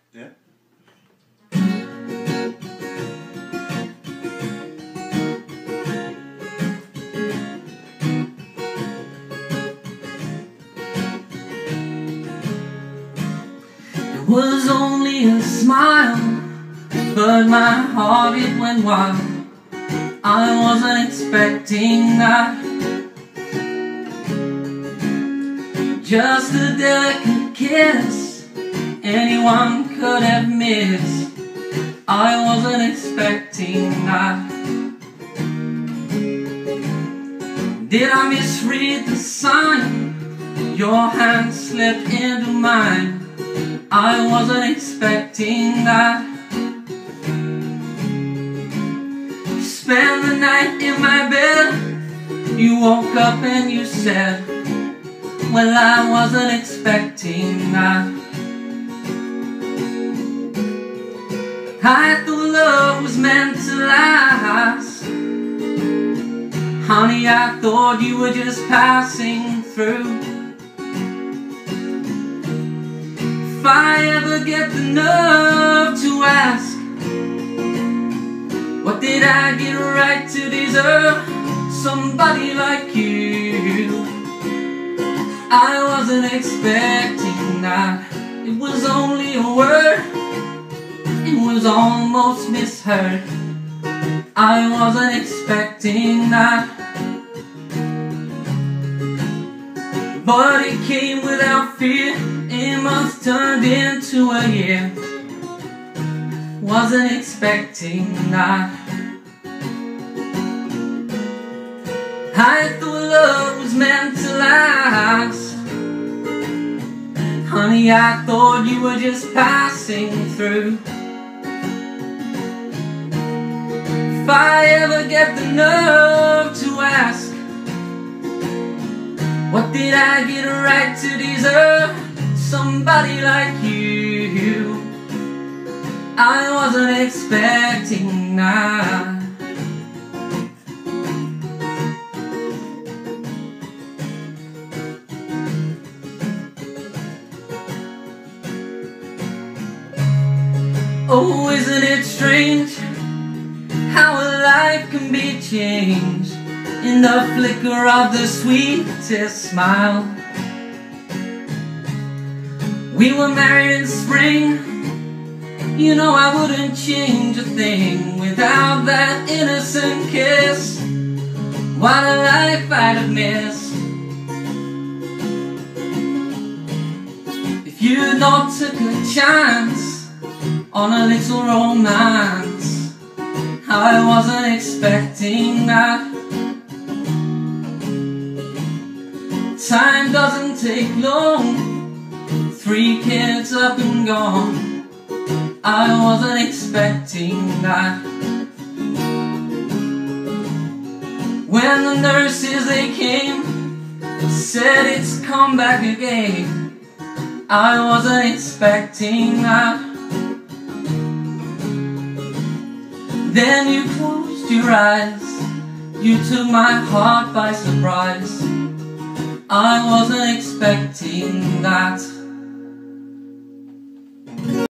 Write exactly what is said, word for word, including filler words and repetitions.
Yeah. It was only a smile, but my heart it went wild. I wasn't expecting that. Just a delicate kiss anyone could have missed. I wasn't expecting that. Did I misread the sign? Your hand slipped into mine. I wasn't expecting that. You spent the night in my bed. You woke up and you said, well, I wasn't expecting that. I thought love was meant to last. Honey, I thought you were just passing through. If I ever get the nerve to ask, what did I get right to deserve somebody like you? I wasn't expecting that. It was only a word. It was almost misheard. I wasn't expecting that. But it came without fear. It must turned into a year. Wasn't expecting that. I thought love was meant to last. Honey, I thought you were just passing through. If I ever get the nerve to ask, what did I get right to deserve somebody like you? I wasn't expecting that. Oh, isn't it strange how a life can be changed in the flicker of the sweetest smile? We were married in spring. You know I wouldn't change a thing without that innocent kiss. What a life I'd have missed if you not took a chance on a little romance. I wasn't expecting that. Time doesn't take long. Three kids up and gone. I wasn't expecting that. When the nurses they came, said it's come back again, I wasn't expecting that. Then you closed your eyes. You took my heart by surprise. I wasn't expecting that.